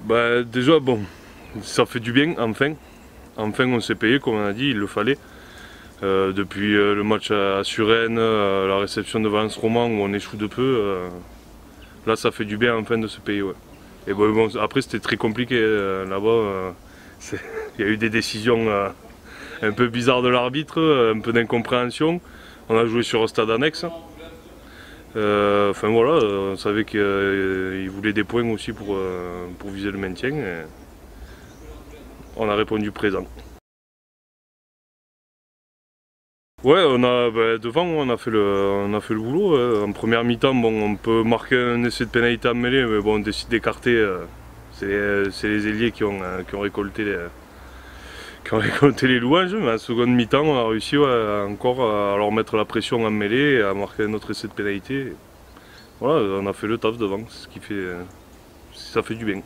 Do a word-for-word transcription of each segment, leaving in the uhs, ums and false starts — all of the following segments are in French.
Bah, déjà, bon, ça fait du bien, enfin. Enfin, on s'est payé, comme on a dit, il le fallait. Euh, depuis euh, le match à, à Suresnes, euh, la réception de Valence Roman où on échoue de peu, euh, là ça fait du bien enfin de se payer. Ouais. Et bon, bon après c'était très compliqué euh, là-bas. Euh, il y a eu des décisions euh, un peu bizarres de l'arbitre, un peu d'incompréhension. On a joué sur un stade annexe. Euh, enfin voilà, on savait qu'il euh, voulait des points aussi pour, euh, pour viser le maintien. Et on a répondu présent. Ouais, on a bah, devant on a fait le on a fait le boulot. Hein. En première mi-temps, bon, on peut marquer un essai de pénalité en mêlée, mais bon, on décide d'écarter. Euh, c'est les ailiers qui ont, euh, qui ont récolté les qui ont récolté les louanges. Mais en seconde mi-temps, on a réussi ouais, encore à leur mettre la pression en mêlée et à marquer un autre essai de pénalité. Voilà, on a fait le taf devant, ce qui fait euh, ça fait du bien.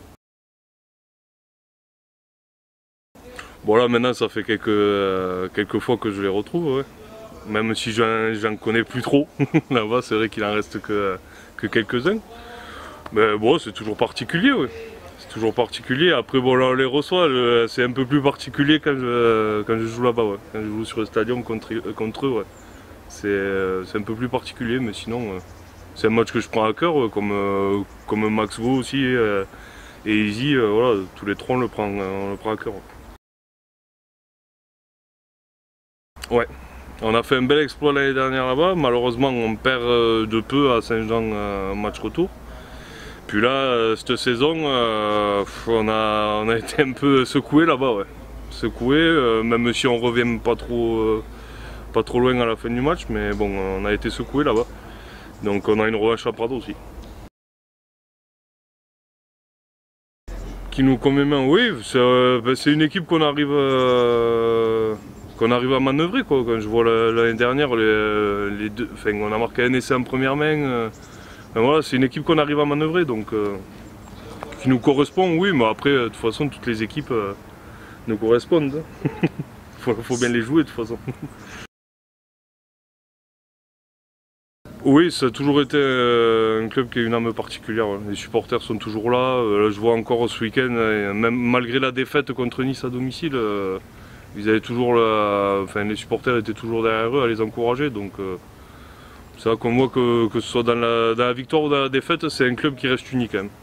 Bon là maintenant ça fait quelques, euh, quelques fois que je les retrouve. Ouais. Même si j'en connais plus trop, là-bas c'est vrai qu'il en reste que, que quelques-uns. Mais bon, c'est toujours particulier, oui. C'est toujours particulier. Après, bon, là on les reçoit, c'est un peu plus particulier quand je, quand je joue là-bas, ouais. Quand je joue sur le stadium contre, contre eux, ouais. C'est un peu plus particulier, mais sinon, c'est un match que je prends à cœur, ouais, comme, euh, comme Max Go aussi euh, et Easy, euh, voilà, tous les trois on le prend, on le prend à cœur. Ouais. On a fait un bel exploit l'année dernière là-bas, malheureusement on perd de peu à Saint-Jean euh, match retour. Puis là, euh, cette saison, euh, on, a, on a été un peu secoué là-bas, ouais. Secoué, euh, même si on revient pas trop, euh, pas trop loin à la fin du match, mais bon, on a été secoué là-bas. Donc on a une revanche à Prado aussi. Qui nous convient bien, oui, c'est euh, ben, une équipe qu'on arrive... Euh, qu'on arrive à manœuvrer quoi. Quand je vois l'année dernière, les, les deux, enfin, on a marqué un essai en première main. Euh, ben voilà, c'est une équipe qu'on arrive à manœuvrer, donc euh, qui nous correspond, oui, mais après, de toute façon, toutes les équipes euh, nous correspondent. faut, faut bien les jouer de toute façon. Oui, ça a toujours été euh, un club qui a une âme particulière. Ouais. Les supporters sont toujours là. Euh, là je vois encore ce week-end, même malgré la défaite contre Nice à domicile. Euh, Ils avaient toujours la... enfin, les supporters étaient toujours derrière eux à les encourager, donc euh, c'est vrai qu'on voit que, que ce soit dans la, dans la victoire ou dans la défaite, c'est un club qui reste unique quand même.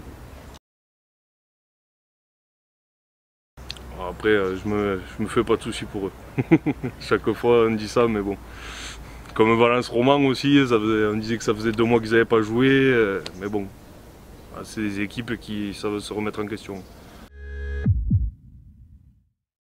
Après, je me, je me fais pas de soucis pour eux. Chaque fois on dit ça, mais bon. Comme Valence Roman aussi, ça faisait, on disait que ça faisait deux mois qu'ils n'avaient pas joué, mais bon, c'est des équipes qui savent se remettre en question.